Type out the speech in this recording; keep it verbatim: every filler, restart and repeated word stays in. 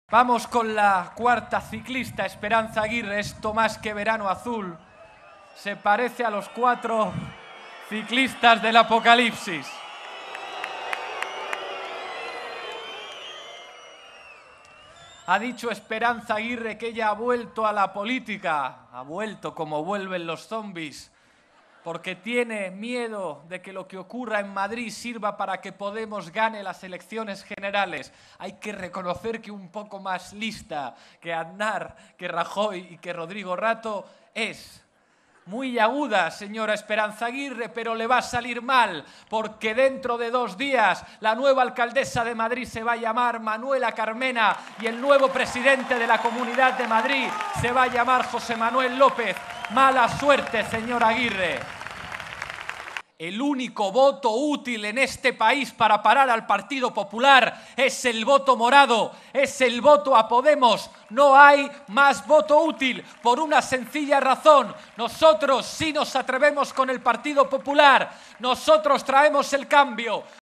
Vamos con la cuarta ciclista, Esperanza Aguirre. Esto más que verano azul. Se parece a los cuatro ciclistas del Apocalipsis. Ha dicho Esperanza Aguirre que ella ha vuelto a la política. Ha vuelto como vuelven los zombies. Porque tiene miedo de que lo que ocurra en Madrid sirva para que Podemos gane las elecciones generales. Hay que reconocer que un poco más lista que Aznar, que Rajoy y que Rodrigo Rato es. Muy aguda, señora Esperanza Aguirre, pero le va a salir mal, porque dentro de dos días la nueva alcaldesa de Madrid se va a llamar Manuela Carmena y el nuevo presidente de la Comunidad de Madrid se va a llamar José Manuel López. Mala suerte, señora Aguirre. El único voto útil en este país para parar al Partido Popular es el voto morado, es el voto a Podemos. No hay más voto útil por una sencilla razón. Nosotros sí nos atrevemos con el Partido Popular, nosotros traemos el cambio,